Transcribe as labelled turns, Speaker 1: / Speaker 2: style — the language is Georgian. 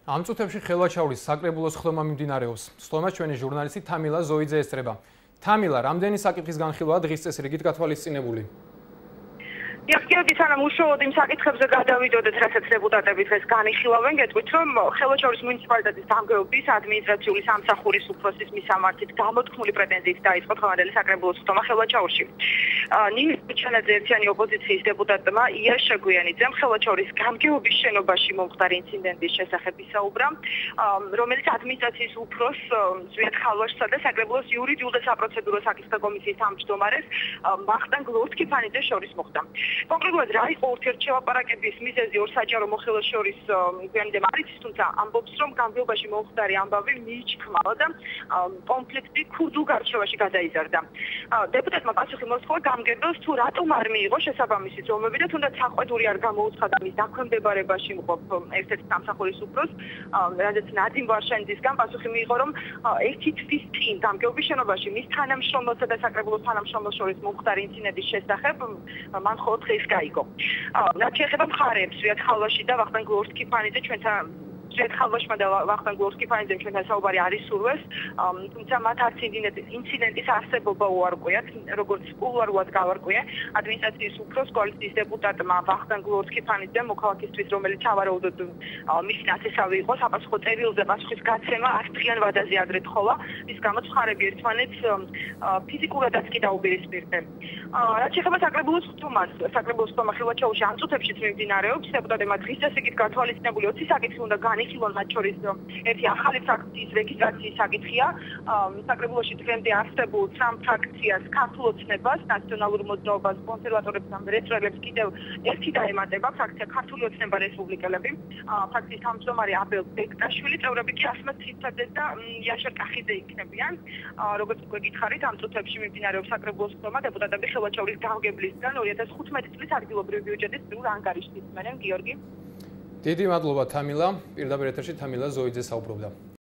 Speaker 1: ამ წუთებში ხელვაჩაურის საკრებულოს ხდომა მიმდინარეობს. სტომას ჩვენი ჟურნალისტი თამილა ზოიძე ესწრება. თამილა, რამდენი საკითხის განხილვაა დღის წესრიგით გათვალისწინებული?
Speaker 2: Iaxchiodi სანამ უშუალოდ იმ საკითხებზე გადავიდოდეთ, რასაც დეპუტატები დღეს განიხილავენ, გეტყვით, რომ ხელვაჩაურის მუნიციპალიტეტის დამგეობის ადმინისტრაციული სამსახურის უფროსის მისამართით გამოთქმული პრეტენზიით დაიწყო დღევანდელი საკრებულოს ხდომა ხელვაჩაურში. ნინოს ბიჩანაძე ერთიანი ოპოზიციის დეპუტატმა იაშა გვიანიძემ ხელვაჩაურის გამგეობის შენობაში მომხდარი ინციდენტის შესახებ ისაუბრა, რომელიც ადმინისტრაციის უფროს ზვიად ხალვაშსა და საკრებულოს იურიდიულ და საპროცედურო საკითხთა კომისიის თავმჯდომარეს ვახტანგ ლორთქიფანიძეს შორის მოხდა. Კონკრეტულად რა იყო ურთიერთშელაპარაკების მიზეზი ორ საჯარო მოხელეს შორის გვიანიძემ არ იცის, თუმცა ამბობს, რომ გამგეობაში მომხდარი ამბავი მიიჩქმალა და კონფლიქტი ქურდულ გარჩევაში გადაიზარდა. დეპუტატმა პასუხი მოსთხოვა გამგებელს თუ რატომ არ მიიღო შესაბამისი ზომები და თუნდაც საყვედური არ გამოუცხადა მის დაქვემდებარებაში მყოფ ერთ-ერთ სამსახურის უფროს, რადგან ნადიმ ვარშანიძისგან პასუხი მიიღო, რომ ერთი თვის წინ გამგეობის შენობაში მის თანამშრომელსა და საკრებულოს თანამშრომელს შორის მომხდარი ინციდენტის შესახებ მან მხოლოდ დღეს გაიგო. რაც შეეხება მხარეებს, ზვიად ხალვაში და ვახტანგ ლორთქიფანიძე ჩვენთან ზვიად ხალვაშმა და ვახტანგ ლორთქიფანიძემ ჩვენთან საუბარი არ ისურვეს, თუმცა მათ არც ინციდენტის არსებობა უარყვიათ, როგორც კულუარულად გავარკვია ადმინისტრაციის უფროს კოალიციის დეპუტატმა ვახტანგ ლორთქიფანიძემ მოქალაქისთვის, რომელიც ავარაუდოდ მისი ნაცესავი იყო, საპასუხო წერილზე პასუხის გაცემა არ დღიან ვადაზე ადრე თხოვა, რის გამოც მხარეები ერთმანეთს ფიზიკურადაც კი დაუპირისპირდნენ. რაც შეეხება საკრებულოს ხდომას, საკრებულოს ხდომა ხელვაჩაურში ამ წუთებშიც მიმდინარეობს. დეპუტატებმა დღის წესრიგით გათვალისწინებული 20 საკითხი უნდა განიხილონ, მათ შორის ერთი ახალი ფრაქციის რეგისტრაციის საკითხია. საკრებულოში დღემდე არსებულ 3 ფრაქციას, ქართულ ოცნებას, ნაციონალურ მოძრაობას, კონსერვატორებს და რეწველებს კიდევ ერთი დაემატება, ფრაქცია ქართული ოცნება რესპუბლიკელები. ფრაქციის თავმჯდომარე აბელ ბექტაშვილი, წევრები კი ასმət ციფრაძე და იაშა კახიძე იქნებიან. როგორც უკვე გითხარით, ამ წუთებში მიმდინარეობს საკრებულოს ხდომა. დეპუტატები ხელვაჩაურის გამგებლისგან 2015 წლის ადგილობრივი ბიუჯეტის პირველ ანგარიშს ისმენენ. გიორგი.
Speaker 1: დიდი მადლობა თამილა. პირდაპირ ეთერში თამილა ზოიძე საუბრობდა.